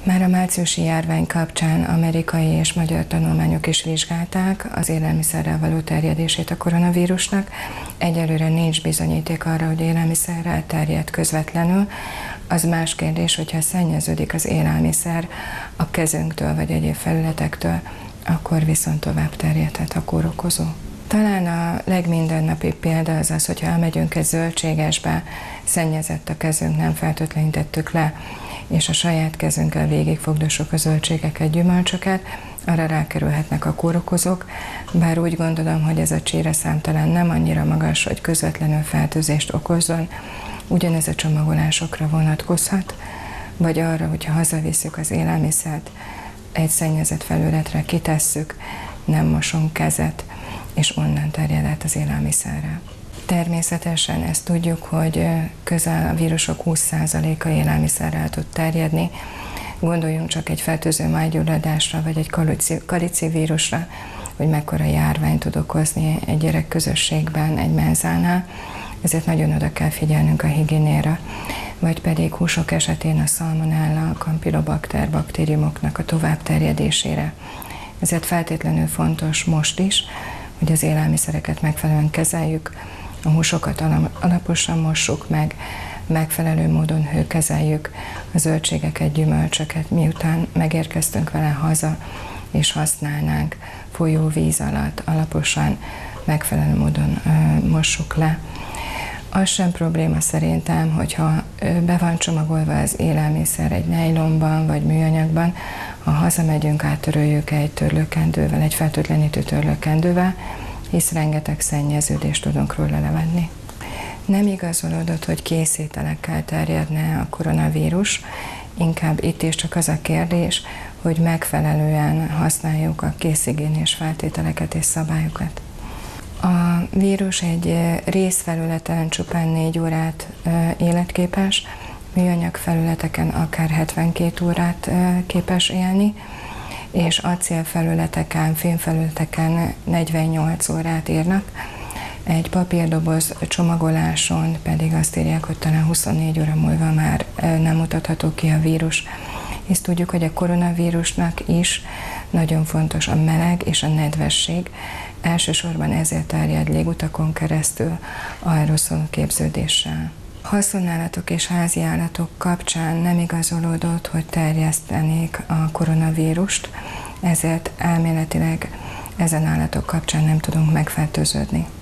Már a márciusi járvány kapcsán amerikai és magyar tanulmányok is vizsgálták az élelmiszerrel való terjedését a koronavírusnak. Egyelőre nincs bizonyíték arra, hogy élelmiszerrel terjed közvetlenül. Az más kérdés, hogyha szennyeződik az élelmiszer a kezünktől vagy egyéb felületektől, akkor viszont tovább terjedhet a kórokozó. Talán a legmindennapibb példa az az, hogyha elmegyünk egy zöldségesbe, szennyezett a kezünk, nem fertőtlenítettük le, és a saját kezünkkel végigfogdossuk a zöldségeket, gyümölcsöket, arra rákerülhetnek a kórokozók, bár úgy gondolom, hogy ez a cséreszám talán nem annyira magas, hogy közvetlenül fertőzést okozzon, ugyanez a csomagolásokra vonatkozhat, vagy arra, hogyha hazavisszük az élelmiszert, egy szennyezett felületre kitesszük, nem mosunk kezet, és onnan terjed át az élelmiszerre. Természetesen ezt tudjuk, hogy közel a vírusok 20%-a élelmiszerrel tud terjedni. Gondoljunk csak egy fertőző májgyulladásra, vagy egy kalicivírusra, hogy mekkora járványt tud okozni egy gyerekközösségben, egy menzánál. Ezért nagyon oda kell figyelnünk a higiénéra. Vagy pedig húsok esetén a szalmonella, a campylobacter baktériumoknak a továbbterjedésére. Ezért feltétlenül fontos most is, hogy az élelmiszereket megfelelően kezeljük, a húsokat alaposan mossuk meg, megfelelő módon hőkezeljük, a zöldségeket, gyümölcsöket, miután megérkeztünk vele haza, és használnánk folyó víz alatt, alaposan, megfelelő módon mossuk le. Az sem probléma szerintem, hogyha be van csomagolva az élelmiszer egy nejlonban vagy műanyagban, ha hazamegyünk, áttöröljük egy törlőkendővel, egy fertőtlenítő törlőkendővel, hisz rengeteg szennyeződést tudunk róla levenni. Nem igazolódott, hogy készételekkel terjedne a koronavírus, inkább itt is csak az a kérdés, hogy megfelelően használjuk a készhigiénés feltételeket és szabályokat. A vírus egy részfelületen csupán 4 órát életképes, műanyag felületeken akár 72 órát képes élni, és acélfelületeken, fémfelületeken 48 órát írnak. Egy papírdoboz csomagoláson pedig azt írják, hogy talán 24 óra múlva már nem mutatható ki a vírus. Hisz tudjuk, hogy a koronavírusnak is nagyon fontos a meleg és a nedvesség. Elsősorban ezért terjed légutakon keresztül aeroszol képződéssel. Haszonállatok és háziállatok kapcsán nem igazolódott, hogy terjesztenék a koronavírust, ezért elméletileg ezen állatok kapcsán nem tudunk megfertőződni.